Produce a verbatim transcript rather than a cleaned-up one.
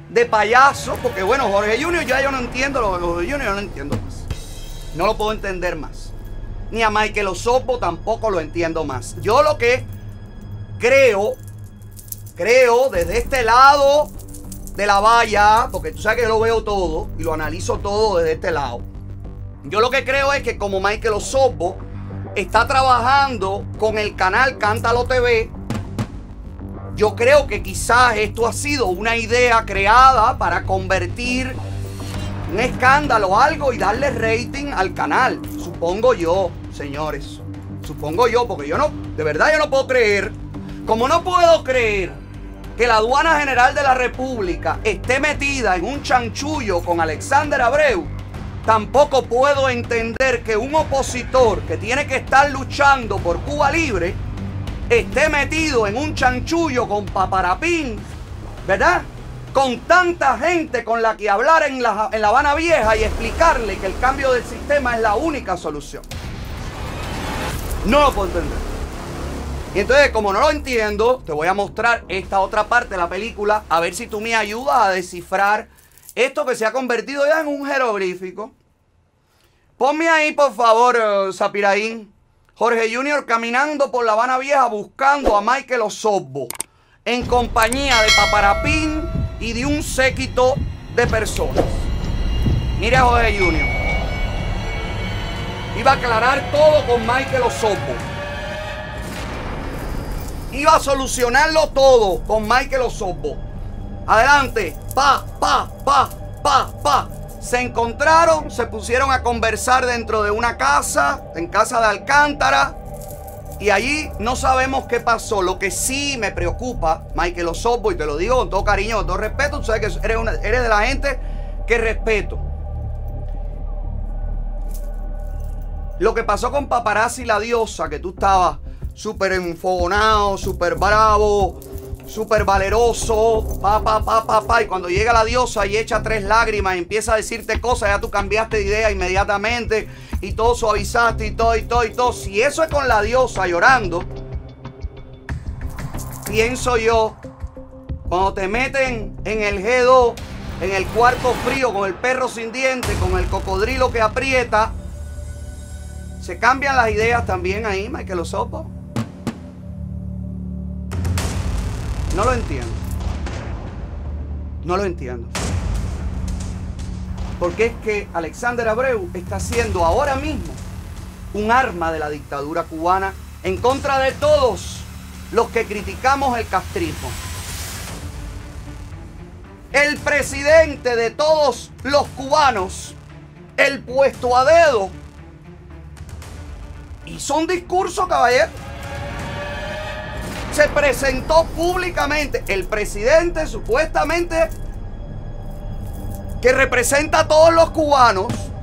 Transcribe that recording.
de payaso, porque bueno, Jorge Junior ya yo no entiendo, lo de Jorge Junior yo no entiendo más. No lo puedo entender más. Ni a Michael Osorbo tampoco lo entiendo más. Yo lo que creo, creo desde este lado de la valla, porque tú sabes que yo lo veo todo y lo analizo todo desde este lado. Yo lo que creo es que como Michael Osorbo está trabajando con el canal Cántalo T V, yo creo que quizás esto ha sido una idea creada para convertir un escándalo o algo y darle rating al canal. Supongo yo, señores. Supongo yo, porque yo no, de verdad yo no puedo creer. Como no puedo creer que la Aduana General de la República esté metida en un chanchullo con Alexander Abreu, tampoco puedo entender que un opositor que tiene que estar luchando por Cuba Libre esté metido en un chanchullo con Paparapín, ¿verdad? Con tanta gente con la que hablar en la, en La Habana Vieja y explicarle que el cambio del sistema es la única solución. No lo puedo entender. Y entonces, como no lo entiendo, te voy a mostrar esta otra parte de la película, a ver si tú me ayudas a descifrar esto que se ha convertido ya en un jeroglífico. Ponme ahí, por favor, uh, Sapiraín. Jorge Junior caminando por La Habana Vieja buscando a Michael Osorbo en compañía de Paparapín y de un séquito de personas. Mira a Jorge Junior. Iba a aclarar todo con Michael Osorbo. Iba a solucionarlo todo con Michael Osorbo. Adelante. Pa, pa, pa, pa, pa. Se encontraron, se pusieron a conversar dentro de una casa, en casa de Alcántara. Y allí no sabemos qué pasó. Lo que sí me preocupa, Michael Osorbo, y te lo digo con todo cariño, con todo respeto, tú sabes que eres, una, eres de la gente que respeto. Lo que pasó con Paparazzi La Diosa, que tú estabas súper enfogonado, súper bravo, súper valeroso, pa, pa, pa, pa, pa, y cuando llega la diosa y echa tres lágrimas y empieza a decirte cosas, ya tú cambiaste de idea inmediatamente y todo suavizaste y todo y todo y todo. Si eso es con la diosa llorando, pienso yo, cuando te meten en el G dos, en el cuarto frío, con el perro sin dientes, con el cocodrilo que aprieta, se cambian las ideas también ahí, Michael Osorbo. No lo entiendo. No lo entiendo. Porque es que Alexander Abreu está siendo ahora mismo un arma de la dictadura cubana en contra de todos los que criticamos el castrismo. El presidente de todos los cubanos, el puesto a dedo, hizo un discurso, caballero. Se presentó públicamente el presidente supuestamente que representa a todos los cubanos